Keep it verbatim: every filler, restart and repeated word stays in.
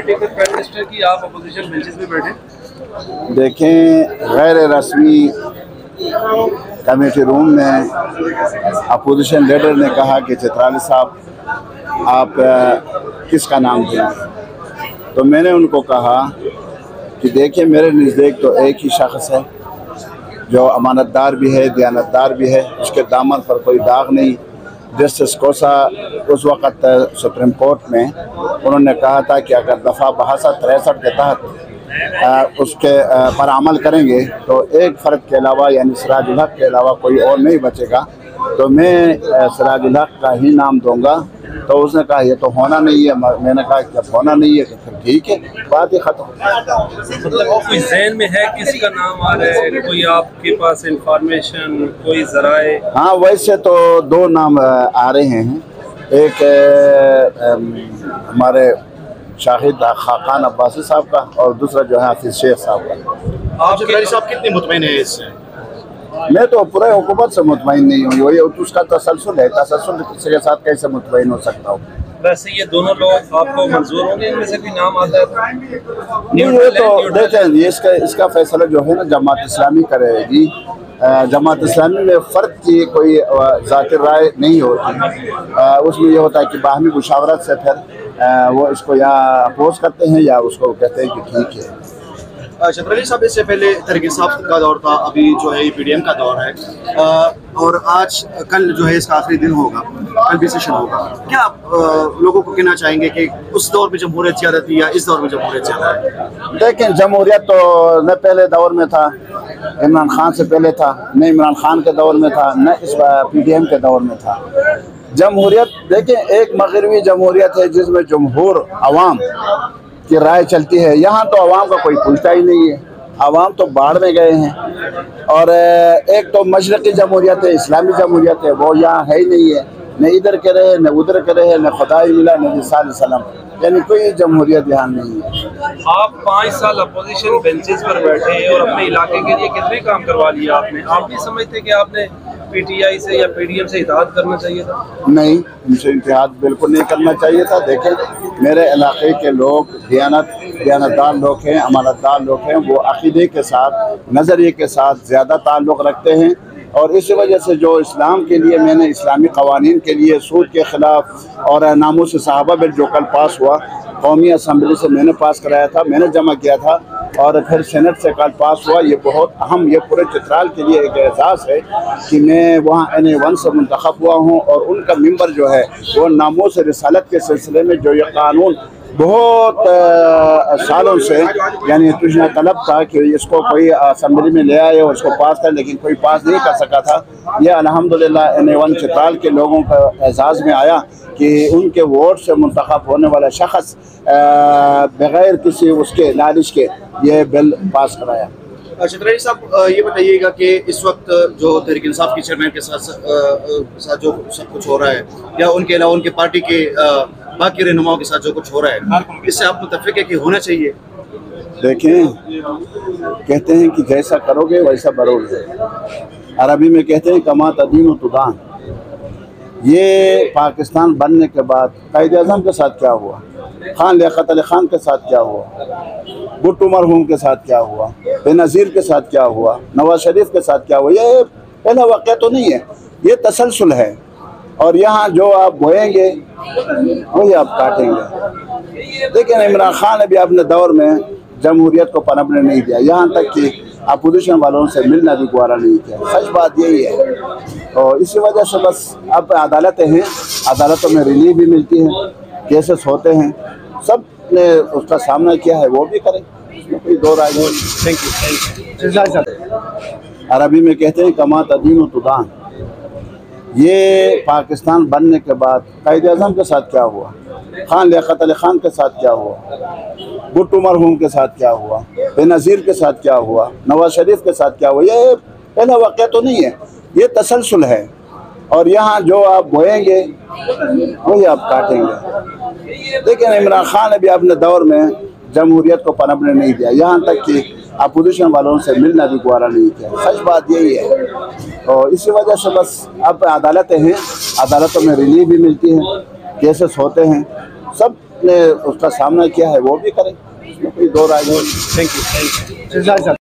Meeting में prime minister की, आप अपोजिशन बेंचेस में बैठे? देखें, गैर रस्मी कमेटी रूम में अपोजिशन लीडर ने कहा कि चित्राली साहब आप किसका नाम देंगे, तो मैंने उनको कहा कि देखिए मेरे नज़दीक तो एक ही शख्स है जो अमानतदार भी है, दयानतदार भी है, उसके दामन पर कोई दाग नहीं। जस्टिस कोसा उस वक़्त सुप्रीम कोर्ट में उन्होंने कहा था कि अगर दफ़ा बहत्तर तिरसठ के तहत आ, उसके आ, पर अमल करेंगे तो एक फ़र्द के अलावा यानी सिराजुल हक के अलावा कोई और नहीं बचेगा, तो मैं सिराजुल हक का ही नाम दूंगा। तो उसने कहा ये तो होना नहीं है। मैंने कहा जब होना नहीं है तो फिर ठीक है, बात ही ख़त्म। मतलब कोई ज़हन में है किसका नाम आ रहा है, कोई आपके पास इंफॉर्मेशन, कोई ज़राए? हाँ, वैसे तो दो नाम आ रहे हैं, एक हमारे शाहिद खाकान अब्बासी साहब का और दूसरा जो है हाफिज शेख साहब का। आप चित्राली साहब कितने मुतमईन है इससे? मैं तो पूरे हुकूमत से मुतमईन नहीं हूँ, वही उसका तसलसल है, तसलसल के साथ कैसे मुतमईन हो सकता हूँ। वैसे ये दोनों लोग आपको मंजूर होंगे, इनमें से भी नाम आता है? नहीं, ये तो देखें, ये इसका इसका फैसला जो है ना जमात इस्लामी करेगी। जमात इस्लामी में फ़र्द की कोई ज़ातिर राय नहीं होती, उसमें ये होता है कि बाहमी मुशावरत से फिर वो इसको या अपोज करते हैं या उसको कहते हैं कि ठीक है। चित्राली साहब, इससे पहले तहरीक इंसाफ का दौर था, अभी जो है पी डी एम का दौर है, और आज कल जो है इसका आखिरी दिन होगा, कल भी सेशन होगा। क्या आप लोगों को कहना चाहेंगे कि उस दौर में जमहूरियत ज़्यादा थी या इस दौर में जमहूरियत ज़्यादा है? देखें, जमहूरियत तो न पहले दौर में था, इमरान खान से पहले था, न इमरान खान के दौर में था, न इस पी डी एम के दौर में था। जमहूरियत देखें, एक मगरबी जमहूरियत है जिसमें जमहूर अवाम की राय चलती है। यहाँ तो अवाम का कोई पूछता ही नहीं है, अवाम तो बाढ़ में गए हैं। और एक तो मशरक़ी जमहूरियत है, इस्लामी जमहूरियत है, वो यहाँ है ही नहीं है, न इधर के रहे न उधर के रहे, न खुदा ही मिला न सल्लम, यानी कोई जमहूरियत यहाँ नहीं है। आप पाँच साल अपोजिशन बेंचेस पर बैठे और अपने इलाके के लिए कितने काम करवा लिए आपने? आप नहीं समझते कि आपने पी टी आई से या पी डी एम से इत्तेहाद करना चाहिए था? नहीं, उनसे इत्तेहाद बिल्कुल नहीं करना चाहिए था। देखें, मेरे इलाके के लोग दयानत दयानतदार लोग हैं, अमानतदार लोग हैं, वो अक़ीदे के साथ, नज़रिए के साथ ज़्यादा ताल्लुक़ रखते हैं, और इस वजह से जो इस्लाम के लिए मैंने इस्लामी क़वानीन के लिए सूद के ख़िलाफ़ और नामूस सहाबा बिल जो कल पास हुआ, कौमी असम्बली से मैंने पास कराया था, मैंने जमा किया था और फिर सेनेट से कल पास हुआ। ये बहुत अहम, ये पूरे चित्राल के लिए एक एहसास है कि मैं वहाँ एन ए वन से मुंतखब हुआ हूँ, और उनका मेंबर जो है वो नामूस रिसालत के सिलसिले में जो ये कानून बहुत सालों से यानी तुझना तलब था कि इसको कोई असम्बली में ले आए और इसको पास कर, लेकिन कोई पास नहीं कर सका था। यह अल्हम्दुलिल्लाह एन ए वन चित्राल के लोगों का एहसास में आया कि उनके वोट से मुंतखब होने वाला शख्स बग़ैर किसी उसके लालिश के ये बिल पास कराया। चित्राली साहब, ये बताइएगा कि इस वक्त जो तहरीक इंसाफ की चेयरमैन के साथ साथ जो सब कुछ हो रहा है, या उनके अलावा उनके पार्टी के बाकी रहनुमाओं के साथ जो कुछ हो रहा है, इससे आप मुतफ़िक़ है कि होना चाहिए? देखें, कहते हैं कि जैसा करोगे वैसा भरोगे। अरबी में कहते हैं कमा तदीन तुदान। ये पाकिस्तान बनने के बाद क़ायद-ए-आज़म के साथ क्या हुआ, खान लियाक़त अली खान के साथ क्या हुआ, भुट्टो मरहूम के साथ क्या हुआ, बेनज़ीर के साथ क्या हुआ, नवाज शरीफ के साथ क्या हुआ, ये पहला वाक़या तो नहीं है, ये तसलसल है। और यहाँ जो आप बोएंगे वही आप काटेंगे। लेकिन इमरान खान ने भी अपने दौर में जमहूरियत को पनपने नहीं दिया, यहाँ तक कि अपोजिशन वालों से मिलना भी गवारा नहीं किया। सच बात यही है, और इसी वजह से बस अब अदालतें हैं, अदालतों में रिलीफ भी मिलती है, केसेस होते हैं, सब ने उसका सामना किया है, वो भी करें, इसमें कोई दो राय नहीं। Thank you. अरबी में कहते हैं कमा तदीन तुदान। ये पाकिस्तान बनने के बाद क़ायद-ए-आज़म के साथ क्या हुआ, खान लियाक़त अली खान के साथ क्या हुआ, भुट्टो मरहूम के साथ क्या हुआ, बेनज़ीर के साथ क्या हुआ, नवाज शरीफ के साथ क्या हुआ, ये पहला वाक़या तो नहीं है, ये तसलसल है। और यहाँ जो आप बोएंगे वही आप काटेंगे। लेकिन इमरान खान ने भी अपने दौर में जमहूरियत को पनपने नहीं दिया, यहाँ तक कि अपोजिशन वालों से मिलना भी गवारा नहीं किया। सच बात यही है, और इसी वजह से बस अब अदालतें हैं, अदालतों में रिलीफ भी मिलती है, केसेस होते हैं, सब ने उसका सामना किया है वो भी करें, इसमें कोई दो राय नहीं। Thank you thank you.